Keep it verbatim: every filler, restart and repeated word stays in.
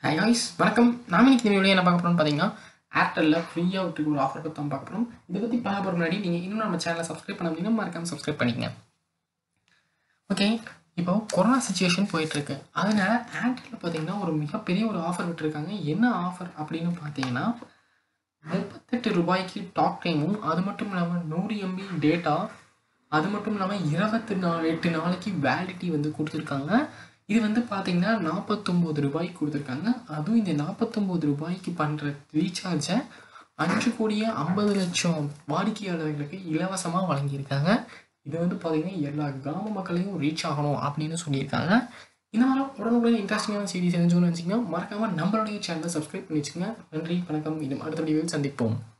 Hi guys வணக்கம். நாம இன்னைக்கு இந்த வீடியோ என்ன பார்க்க போகிறோம்னு பார்த்தீங்கன்னா, ஏர்டெல்லில் ஃப்ரீயாக விட்டுருக்கு ஒரு ஆஃபர் பற்றி தான் பார்க்க போகிறோம். இதை பற்றி பார்க்க போகிற முன்னாடி நீங்கள் இன்னும் நம்ம சேனலை சப்ஸ்கிரைப் பண்ணாமல் மறக்காமல் சப்ஸ்கிரைப் பண்ணிக்கங்க. ஓகே, இப்போ கொரோனா சுச்சுவேஷன் போயிட்டுருக்கு. அதனால் ஏர்டெல்லில் பார்த்தீங்கன்னா ஒரு மிகப்பெரிய ஒரு ஆஃபர் விட்டுருக்காங்க. என்ன ஆஃபர் அப்படின்னு பார்த்தீங்கன்னா, முப்பத்தெட்டு ரூபாய்க்கு டாக் டைமும், அது மட்டும் இல்லாமல் நூறு எம்பி டேட்டா, அது மட்டும் இல்லாமல் இருபத்தி நாலு எட்டு நாளைக்கு வேலிடிட்டி வந்து கொடுத்துருக்காங்க. இது வந்து பார்த்தீங்கன்னா நாற்பத்தொம்போது ரூபாய்க்கு கொடுத்துருக்காங்க. அதுவும் இந்த நாற்பத்தொம்போது ரூபாய்க்கு பண்ணுற ரீசார்ஜை அஞ்சு கோடியே ஐம்பது லட்சம் வாடிக்கையாளர்களுக்கு இலவசமாக வழங்கியிருக்காங்க. இது வந்து பார்த்தீங்கன்னா எல்லா கிராம மக்களையும் ரீச் ஆகணும் அப்படின்னு சொல்லியிருக்காங்க. இந்த மாதிரி உடனுக்குடன் இன்ட்ரெஸ்டிங்கான சீரிஸ் தெரிஞ்சுக்கணும்னு நினச்சிங்கன்னா மறக்காமல் நம்மளுடைய சேனலை சப்ஸ்கிரைப் பண்ணி வச்சுக்கோங்க. நன்றி, வணக்கம். இன்னும் அடுத்த வீடியோவில் சந்திப்போம்.